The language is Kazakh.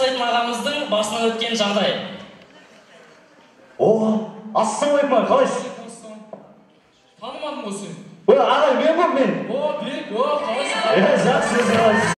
жасайтын ағамыздың басынан өткен жағдай. Ассалаумағалейкум, қалайсыз? Танымадым ғой сен. Ағай, мен ғой мен. Берік, қалайсың? Жақсы, қалайсыз?